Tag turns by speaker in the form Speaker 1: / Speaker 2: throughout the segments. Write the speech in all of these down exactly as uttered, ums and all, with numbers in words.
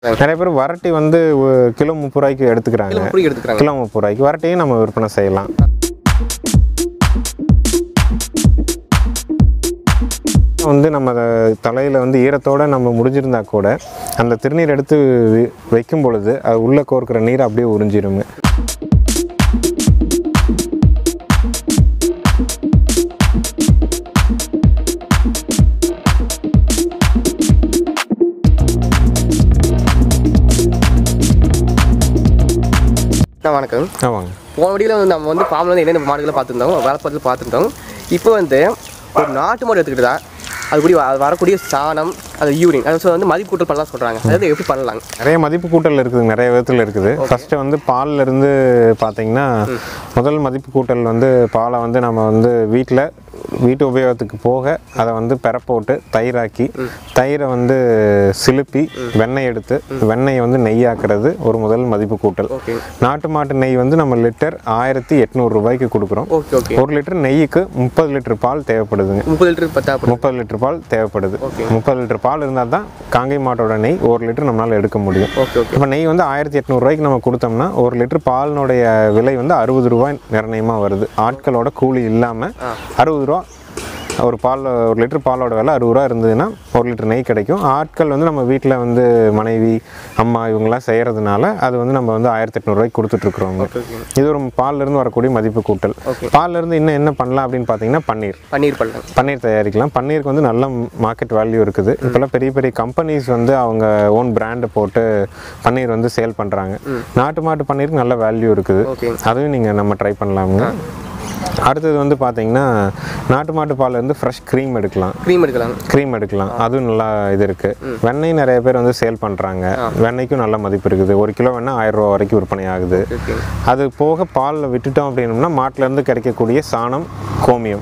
Speaker 1: நிறைய பேர் வரட்டி வந்து கிலோ முப்பது ரூபாய்க்கு எடுத்துக்கிறாங்க. கிலோ முப்பது ரூபாய்க்கு வரட்டியும் நம்ம விற்பனை செய்யலாம். வந்து நம்ம தலையில் வந்து ஈரத்தோடு நம்ம முடிஞ்சிருந்தா கூட அந்த திருநீர் எடுத்து வைக்கும் பொழுது அது உள்ளே கோர்க்கிற நீர் அப்படியே உறிஞ்சிருங்க.
Speaker 2: வணக்கம்.
Speaker 1: ஆமாங்க.
Speaker 2: போன வழியில் வந்து நம்ம வந்து ஃபார்மில் வந்து என்னென்ன மாடுகளை பார்த்துருந்தோம், வேலைப்பாட்டில் பார்த்துருந்தோம். இப்போ வந்து ஒரு நாட்டு மாடு எடுத்துக்கிட்டு தான் அதுபடி வரக்கூடிய சாணம், அது யூரின், அது வந்து மதிப்பு கூட்டல் பண்ணலாம் சொல்கிறாங்க. அதாவது எப்படி பண்ணலாம்?
Speaker 1: நிறைய மதிப்பு கூட்டல் இருக்குது, நிறைய விதத்தில் இருக்குது. ஃபஸ்ட்டு வந்து பாலில் இருந்து பார்த்தீங்கன்னா முதல் மதிப்பு கூட்டல் வந்து பாலை வந்து நம்ம வந்து வீட்டில் வீட்டு உபயோகத்துக்கு போக அதை வந்து பெற போட்டு தயிராக்கி தயிரை வந்து சிலுப்பி வெண்ணெய் எடுத்து வெண்ணெயை வந்து நெய்யாக்குறது ஒரு முதல் மதிப்பு கூட்டல். நாட்டு மாட்டு நெய் வந்து நம்ம லிட்டர் ஆயிரத்தி எட்நூறு ரூபாய்க்கு கொடுக்குறோம். ஒரு லிட்டர் நெய்யுக்கு முப்பது லிட்டர் பால் தேவைப்படுதுங்க.
Speaker 2: முப்பது லிட்டர்
Speaker 1: முப்பது லிட்டர் பால் தேவைப்படுது. முப்பது லிட்டர் பால் இருந்தால் தான் காங்கை மாட்டோட நெய் ஒரு லிட்டர் நம்மளால் எடுக்க முடியும். இப்போ நெய் வந்து ஆயிரத்தி எட்நூறுரூவாய்க்கு நம்ம கொடுத்தோம்னா ஒரு லிட்டர் பாலினுடைய விலை வந்து அறுபது ரூபாய் நிர்ணயமாக வருது. ஆட்களோட கூலி இல்லாமல் அறுபது ரூபா ஒரு பால், ஒரு லிட்டர் பாலோட விலை அறுபது ரூபா இருந்ததுன்னா ஒரு லிட்டர் நெய் கிடைக்கும். ஆட்கள் வந்து நம்ம வீட்டில் வந்து மனைவி அம்மா இவங்கெல்லாம் செய்கிறதுனால அது வந்து நம்ம வந்து ஆயிரத்தி எட்நூறுரூவாய்க்கு கொடுத்துட்ருக்குறோங்க. இது ஒரு பால்லேருந்து வரக்கூடிய மதிப்பு கூட்டல். பால்லேருந்து இன்னும் என்ன பண்ணலாம் அப்படின்னு பார்த்தீங்கன்னா பன்னீர்
Speaker 2: பன்னீர் பண்ணலாம்
Speaker 1: பன்னீர் தயாரிக்கலாம். பன்னீருக்கு வந்து நல்ல மார்க்கெட் வேல்யூ இருக்குது. இப்போல்லாம் பெரிய பெரிய கம்பெனிஸ் வந்து அவங்க ஓன் பிராண்டை போட்டு பன்னீர் வந்து சேல் பண்ணுறாங்க. நாட்டு மாட்டு பன்னீருக்கு நல்ல வேல்யூ இருக்குது. அதுவும் நீங்கள் நம்ம ட்ரை பண்ணலாமுங்க. அடுத்தது வந்து பார்த்தீங்கன்னா நாட்டு மாட்டு பால் இருந்து ஃப்ரெஷ் க்ரீம் எடுக்கலாம்.
Speaker 2: க்ரீம் எடுக்கலாம்
Speaker 1: க்ரீம் எடுக்கலாம் அதுவும் நல்லா இது இருக்குது. வெண்ணெய் நிறைய பேர் வந்து சேல் பண்ணுறாங்க. வெண்ணெய்க்கும் நல்ல மதிப்பு இருக்குது. ஒரு கிலோ வெண்ணெய் ஆயிரம் ரூபா வரைக்கும் விற்பனை ஆகுது. அது போக பாலில் விட்டுட்டோம் அப்படின்னோம்னா மாட்டிலேருந்து கிடைக்கக்கூடிய சாணம், கோமியம்.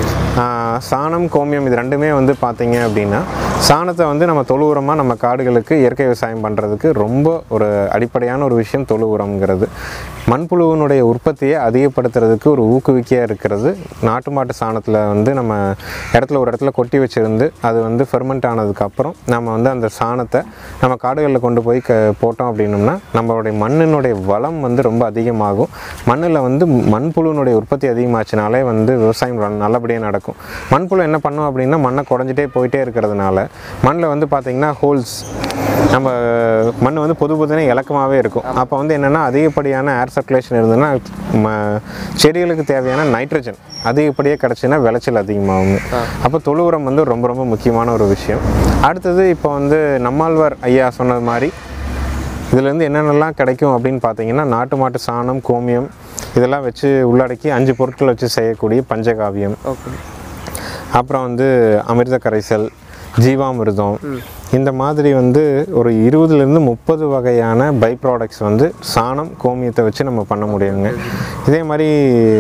Speaker 1: சாணம், கோமியம் இது ரெண்டுமே வந்து பார்த்தீங்க அப்படின்னா சாணத்தை வந்து நம்ம தொழு உரமாக நம்ம காடுகளுக்கு இயற்கை விவசாயம் பண்ணுறதுக்கு ரொம்ப ஒரு அடிப்படையான ஒரு விஷயம் தொழு உரம்ங்கிறது. மண்புழுவினுடைய உற்பத்தியை அதிகப்படுத்துறதுக்கு ஒரு ஊக்குவிக்கையாக இருக்கிறது. நாட்டு மாட்டு சாணத்தில் வந்து நம்ம இடத்துல ஒரு இடத்துல கொட்டி வச்சுருந்து அது வந்து ஃபெர்மெண்ட் ஆனதுக்கப்புறம் நம்ம வந்து அந்த சாணத்தை நம்ம காடுகளில் கொண்டு போய் க போட்டோம் அப்படின்னோம்னா நம்மளுடைய மண்ணினுடைய வளம் வந்து ரொம்ப அதிகமாகும். மண்ணில் வந்து மண்புழுவினுடைய உற்பத்தி அதிகமாச்சுனாலே வந்து விவசாயம் நல்லபடியாக நடக்கும். மண்புழு என்ன பண்ணும் அப்படின்னா மண்ணை குறைஞ்சிட்டே போயிட்டே இருக்கிறதுனால மண்ணில் வந்து பார்த்திங்கன்னா ஹோல்ஸ், நம்ம மண் வந்து பொது பொதுனே இலக்கமாகவே இருக்கும். அப்போ வந்து என்னென்னா அதிகப்படியான ஏர் சர்க்குலேஷன் இருந்ததுன்னா ம செடிகளுக்கு தேவையான நைட்ரஜன் அதிகப்படியாக கிடச்சின்னா விளைச்சல் அதிகமாகும். அப்போ தொழு உரம் வந்து ரொம்ப ரொம்ப முக்கியமான ஒரு விஷயம். அடுத்தது இப்போ வந்து நம்மாழ்வார் ஐயா சொன்னது மாதிரி இதுலேருந்து என்னென்னலாம் கிடைக்கும் அப்படின்னு பார்த்தீங்கன்னா நாட்டு மாட்டு சாணம், கோமியம் இதெல்லாம் வச்சு உள்ளடக்கி அஞ்சு பொருட்கள் வச்சு செய்யக்கூடிய பஞ்சகாவியம், அப்புறம் வந்து அமிர்த கரைசல், ஜீவாமிர்தம், இந்த மாதிரி வந்து ஒரு இருபதுலேருந்து முப்பது வகையான பை ப்ராடக்ட்ஸ் வந்து சாணம், கோமியத்தை வச்சு நம்ம பண்ண முடியுங்க. இதே மாதிரி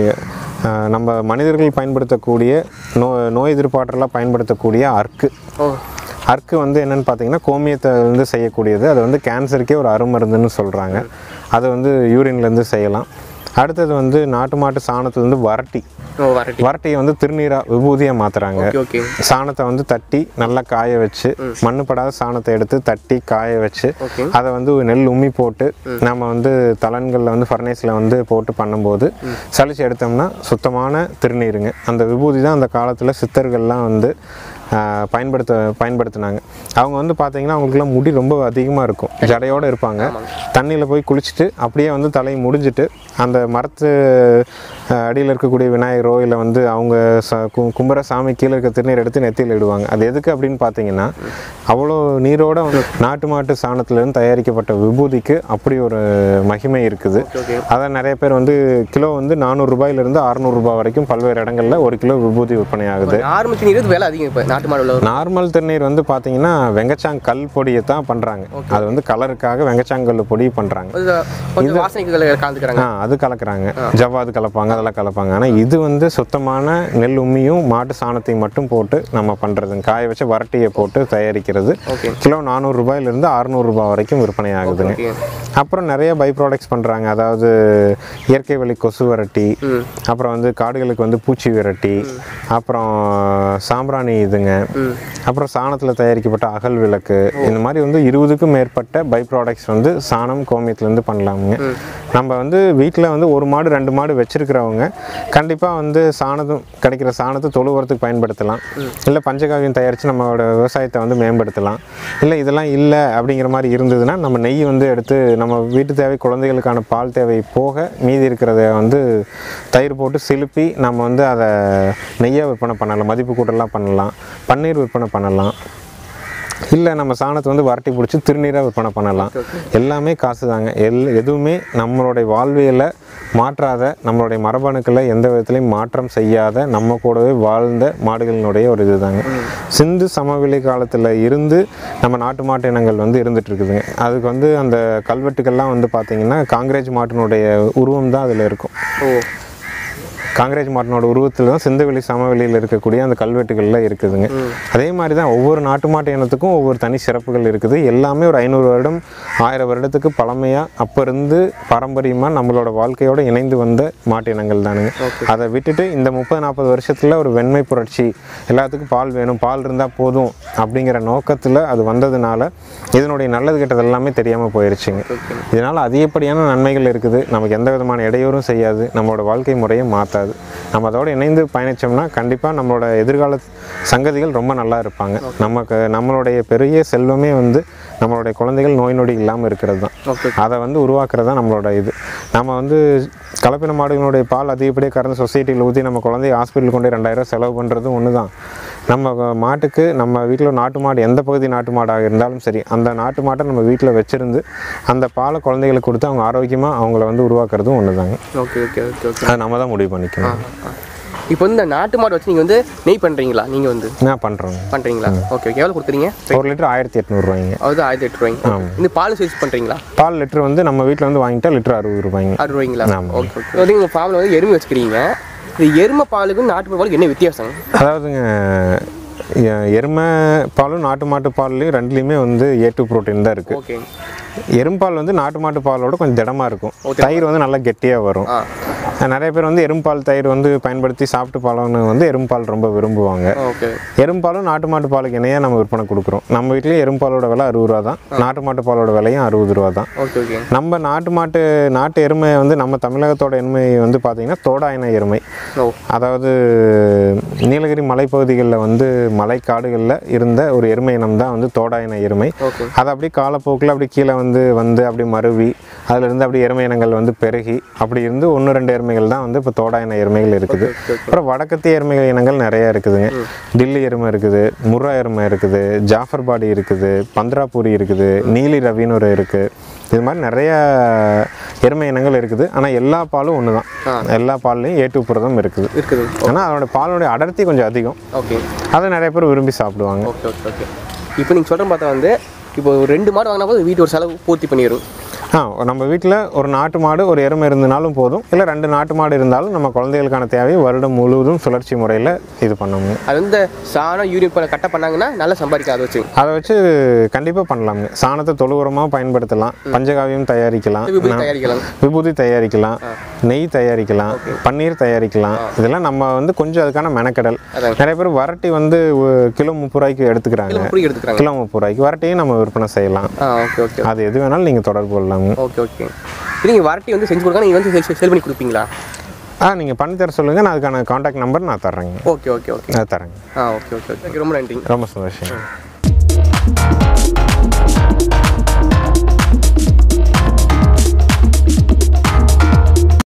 Speaker 1: நம்ம மனிதர்கள் பயன்படுத்தக்கூடிய நோ நோய் எதிர்ப்பாற்றலாக பயன்படுத்தக்கூடிய அர்க்கு அர்க்கு வந்து என்னென்னு பார்த்தீங்கன்னா கோமியத்தை வந்து செய்யக்கூடியது. அது வந்து கேன்சருக்கே ஒரு அருமருந்துன்னு சொல்கிறாங்க. அதை வந்து யூரின்லேருந்து செய்யலாம். அடுத்தது வந்து நாட்டு மாட்டு சாணத்துலேருந்து வரட்டி வரட்டியை வந்து திருநீராக விபூதியாக மாற்றுறாங்க. சாணத்தை வந்து தட்டி நல்லா காய வச்சு மண்ணுப்படாத சாணத்தை எடுத்து தட்டி காய வச்சு அதை வந்து நெல் உம்மி போட்டு நம்ம வந்து தலன்களில் வந்து ஃபர்னேஸில் வந்து போட்டு பண்ணும்போது சளிச்சு எடுத்தோம்னா சுத்தமான திருநீருங்க. அந்த விபூதி தான் அந்த காலத்தில் சித்தர்கள்லாம் வந்து பயன்படுத்த பயன்படுத்தினாங்க. அவங்க வந்து பார்த்தீங்கன்னா அவங்களுக்குலாம் முடி ரொம்ப அதிகமாக இருக்கும், ஜடையோடு இருப்பாங்க. தண்ணியில் போய் குளிச்சுட்டு அப்படியே வந்து தலையை முடிஞ்சிட்டு அந்த மரத்து அடியில் இருக்கக்கூடிய விநாயகரோ இல்லை வந்து அவங்க ச கு கும்பர சாமி கீழே இருக்க திருநீர் எடுத்து நெத்தியில் இடுவாங்க. அது எதுக்கு அப்படின்னு பார்த்தீங்கன்னா அவ்வளோ நீரோட நாட்டு மாட்டு சாணத்துலேருந்து தயாரிக்கப்பட்ட விபூதிக்கு அப்படி ஒரு மகிமை இருக்குது. அதை நிறைய பேர் வந்து கிலோ வந்து நானூறு ரூபாயிலிருந்து அறுநூறுபா வரைக்கும் பல்வேறு இடங்களில் ஒரு கிலோ விபூதி விற்பனை ஆகுது. நார்மல் திருநீர் வந்து பார்த்தீங்கன்னா வெங்கச்சாங் கல் பொடியை தான் பண்ணுறாங்க. அது வந்து கலருக்காக வெங்கச்சாங்கல் பொடி நெய் பண்ணுறாங்க.
Speaker 2: கொஞ்சம் வாசனைகள் கலந்துக்கிறாங்க.
Speaker 1: ஆ அது கலக்குறாங்க, ஜவ்வாது கலப்பாங்க, அதெல்லாம் கலப்பாங்க. ஆனால் இது வந்து சுத்தமான நெல் உம்மியும் மாட்டு சாணத்தையும் மட்டும் போட்டு நம்ம பண்ணுறதுங்க. காய வச்ச வரட்டியை போட்டு தயாரிக்கிறது. கிலோ நானூறு ரூபாயிலிருந்து அறுநூறு ரூபாய் வரைக்கும் விற்பனை ஆகுதுங்க. அப்புறம் நிறைய பை ப்ராடக்ட்ஸ் பண்ணுறாங்க. அதாவது இயற்கை வழி கொசு வரட்டி, அப்புறம் வந்து காடுகளுக்கு வந்து பூச்சி விரட்டி, அப்புறம் சாம்பிராணி இதுங்க, அப்புறம் சாணத்தில் தயாரிக்கப்பட்ட அகல் விளக்கு, இந்த மாதிரி வந்து இருபதுக்கும் மேற்பட்ட பை ப்ராடக்ட்ஸ் வந்து சாணம் கோமியத்துலேருந்து பண்ணலாமுங்க. நம்ம வந்து வீட்டில் வந்து ஒரு மாடு ரெண்டு மாடு வச்சுருக்கிறவங்க கண்டிப்பாக வந்து சாணத்தும் கிடைக்கிற சாணத்தை தொழு உரத்துக்கு பயன்படுத்தலாம். இல்லை பஞ்சகாவியம் தயாரித்து நம்மளோட விவசாயத்தை வந்து மேம்படுத்தலாம். இல்லை இதெல்லாம் இல்லை அப்படிங்கிற மாதிரி இருந்ததுன்னா நம்ம நெய் வந்து எடுத்து நம்ம வீட்டு தேவை குழந்தைகளுக்கான பால் தேவை போக மீதி இருக்கிறத வந்து தயிர் போட்டு சிலுப்பி நம்ம வந்து அதை நெய்யாக விற்பனை பண்ணலாம், மதிப்பு கூட்டலாம் பண்ணலாம், பன்னீர் விற்பனை பண்ணலாம். இல்லை நம்ம சாணத்தை வந்து வரட்டி பிடிச்சி திருநீராக விற்பனை பண்ணலாம். எல்லாமே காசு தாங்க. எல் எதுவுமே நம்மளுடைய வாழ்வியலை மாற்றாத, நம்மளுடைய மரபணுக்களை எந்த விதத்துலையும் மாற்றம் செய்யாத, நம்ம கூடவே வாழ்ந்த மாடுகளினுடைய ஒரு இது தாங்க. சிந்து சமவெளி காலத்தில் இருந்து நம்ம நாட்டு மாட்டு இனங்கள் வந்து இருந்துட்டு இருக்குதுங்க. அதுக்கு வந்து அந்த கல்வெட்டுக்கள்லாம் வந்து பார்த்திங்கன்னா காங்கிரேஜ் மாட்டினுடைய உருவம் தான் அதில் இருக்கும். காங்கிரேஜ் மாட்டினோட உருவத்தில் தான் சிந்துவெளி சமவெளியில் இருக்கக்கூடிய அந்த கல்வெட்டுகளில் இருக்குதுங்க. அதே மாதிரி தான் ஒவ்வொரு நாட்டு மாட்டு இனத்துக்கும் ஒவ்வொரு தனி சிறப்புகள் இருக்குது. எல்லாமே ஒரு ஐநூறு வருடம் ஆயிரம் வருடத்துக்கு பழமையாக அப்போ இருந்து பாரம்பரியமாக நம்மளோட வாழ்க்கையோடு இணைந்து வந்த மாட்டு இனங்கள் தானுங்க. அதை விட்டுட்டு இந்த முப்பது நாற்பது வருஷத்தில் ஒரு வெண்மை புரட்சி, எல்லாத்துக்கும் பால் வேணும், பால் இருந்தால் போதும் அப்படிங்கிற நோக்கத்தில் அது வந்ததுனால இதனுடைய நல்லது கெட்டது எல்லாமே தெரியாமல் போயிடுச்சுங்க. இதனால் அதிகப்படியான நன்மைகள் இருக்குது. நமக்கு எந்த விதமான இடையூறும் செய்யாது, நம்மளோட வாழ்க்கை முறையை மாற்றாது. நம்ம அதோடு இணைந்து பயணித்தோம்னா கண்டிப்பாக நம்மளோட எதிர்கால சங்கதிகள் ரொம்ப நல்லா இருப்பாங்க. நமக்கு நம்மளுடைய பெரிய செல்வமே வந்து நம்மளுடைய குழந்தைகள் நோய் நொடி இல்லாமல் இருக்கிறது தான். அதை வந்து உருவாக்குறது தான் நம்மளோட இது. நம்ம வந்து கலப்பின மாடுகளுடைய பால் அதிகப்படியாக கறந்து சொசைட்டியில் ஊற்றி நம்ம குழந்தைய ஹாஸ்பிட்டல் கொண்டு ரெண்டாயிரம் செலவு பண்ணுறதும் ஒன்று தான். நம்ம மாட்டுக்கு நம்ம வீட்டில் நாட்டு மாடு எந்த பகுதி நாட்டு மாடாக இருந்தாலும் சரி, அந்த நாட்டு மாட்டை நம்ம வீட்டில் வச்சுருந்து அந்த பாலை குழந்தைகளுக்கு கொடுத்து அவங்க ஆரோக்கியமாக அவங்கள வந்து உருவாக்குறதும் ஒன்று தாங்க.
Speaker 2: ஓகே ஓகே ஓகே ஓகே
Speaker 1: அதை நம்ம தான் முடிவு பண்ணிக்கணும்.
Speaker 2: இப்போ வந்து இந்த நாட்டு மாடு வச்சு நீங்கள் வந்து நெய் பண்ணுறீங்களா? நீங்கள் வந்து
Speaker 1: நான் பண்ணுறோம்.
Speaker 2: பண்ணுறீங்களா? Okay okay. எவ்வளோ கொடுக்குறீங்க?
Speaker 1: ஒரு லிட்டர் ஆயிரத்தி எட்நூறுவாய்ங்க.
Speaker 2: அது ஆயிரத்தி எட்டு ரூபாய்ங்க. இந்த பால் சேல்ஸ் பண்ணுறீங்களா?
Speaker 1: பால் லிட்டர் வந்து நம்ம வீட்டில் வந்து வாங்கிட்டா லிட்டர் அறுபது ரூபாய்ங்க.
Speaker 2: அறுபது ரூபாய்ங்களா? Okay okay. வந்து உங்கள் ஃபார்மில் வந்து எருமை வச்சுக்கிறீங்க. இந்த எருமை பாலுக்கும் நாட்டு பாலுக்கும் என்ன வித்தியாசம்?
Speaker 1: அதாவதுங்க எருமை பாலும் நாட்டு மாட்டு பால்லையும் ரெண்டுலேயுமே வந்து ஏ டூ ப்ரோட்டீன் தான் இருக்குது.
Speaker 2: ஓகே.
Speaker 1: எரும்பால் வந்து நாட்டு மாட்டு பாலோட கொஞ்சம் திடமாக இருக்கும், தயிர் வந்து நல்லா கெட்டியாக வரும். நிறைய பேர் வந்து எரும்பால் தயிர் வந்து பயன்படுத்தி சாப்பிட்டு பாலம்னு வந்து எரும்பால் ரொம்ப விரும்புவாங்க. எரும்பாலும் நாட்டு மாட்டு பாலுக்கு இணையாக நம்ம விற்பனை கொடுக்குறோம். நம்ம வீட்லேயே எரும்பாலோட விலை அறுபது ரூபா தான், நாட்டு மாட்டு பாலோட விலையும் அறுபது ரூபா தான். நம்ம நாட்டு மாட்டு நாட்டு எருமை வந்து நம்ம தமிழகத்தோட எருமை வந்து பார்த்திங்கன்னா தோடாயின எருமை. அதாவது நீலகிரி மலைப்பகுதிகளில் வந்து மலைக்காடுகளில் இருந்த ஒரு எருமை இனம் தான் வந்து தோடாயின எருமை. அது அப்படியே காலப்போக்கில் அப்படி கீழே வந்து வந்து அப்படி மருவி அதிலிருந்து அப்படி எருமை இனங்கள் வந்து பெருகி அப்படி இருந்து ஒன்று ரெண்டு எருமைகள் தான் வந்து இப்போ தோடாயின எருமைகள் இருக்குது. அப்புறம் வடக்கத்திய எருமைகள் இனங்கள் நிறைய இருக்குதுங்க. டில்லி எருமை இருக்குது, முர்ரா எருமை இருக்குது, ஜாஃபர்பாடி இருக்குது, பந்திராபூரி இருக்குது, நீலி ரவின்னு ஒரு இருக்குது. இது மாதிரி நிறைய எருமை இனங்கள் இருக்குது. ஆனால் எல்லா பாலும் ஒன்று தான், எல்லா பால்லையும் ஏ டூ புரதம் இருக்குது இருக்குது ஆனால் அதோட பாலுடைய அடர்த்தி கொஞ்சம் அதிகம். ஓகே. அதை நிறைய பேர் விரும்பி சாப்பிடுவாங்க.
Speaker 2: Okay okay okay. இப்போ நீங்கள் சொல்கிற பார்த்தா வந்து இப்போ ஒரு ரெண்டு மாடு வாங்கினா போது வீட்டு ஒரு செலவு பூர்த்தி பண்ணிடும்.
Speaker 1: ஆ நம்ம வீட்டில் ஒரு நாட்டு மாடு ஒரு எருமை இருந்தனாலும் போதும், இல்லை ரெண்டு நாட்டு மாடு இருந்தாலும் நம்ம குழந்தைகளுக்கான தேவையை வருடம் முழுவதும் சுழற்சி முறையில் இது பண்ணணும்.
Speaker 2: அது வந்து சாணம் யூரின் பண்ண கட்ட பண்ணாங்கன்னா நல்லா சம்பாதிக்க அதை வச்சு
Speaker 1: அதை வச்சு கண்டிப்பாக பண்ணலாங்க. சாணத்தை தொழு உரமாக பயன்படுத்தலாம், பஞ்சகாவியம் தயாரிக்கலாம்,
Speaker 2: தயாரிக்கலாம்,
Speaker 1: விபூதி தயாரிக்கலாம், நெய் தயாரிக்கலாம், பன்னீர் தயாரிக்கலாம். இதெல்லாம் நம்ம வந்து கொஞ்சம் அதுக்கான மெனக்கடல். நிறைய பேர் வரட்டி வந்து கிலோ முப்பது ரூபாய்க்கு எடுத்துக்கிறாங்க. கிலோ முப்பது ரூபாய்க்கு வரட்டியும் நம்ம விற்பனை செய்யலாம். அது எது வேணாலும் நீங்கள் தொடர்பு கொள்ளலாம்.
Speaker 2: Okay okay. நீங்கள் வரட்டி வந்து செஞ்சு கொடுங்க, நீங்கள் வந்து சேல் பண்ணி கொடுப்பீங்களா?
Speaker 1: ஆ நீங்கள் பண்ணி தர சொல்லுங்கள், நான் அதுக்கான காண்டாக்ட் நம்பர் நான் தர்றேங்க.
Speaker 2: Okay okay okay.
Speaker 1: நான் தரேங்க.
Speaker 2: ஆ ஓகே ஓகே ஓகே. ரொம்ப நன்றி.
Speaker 1: ரொம்ப சந்தோஷம்.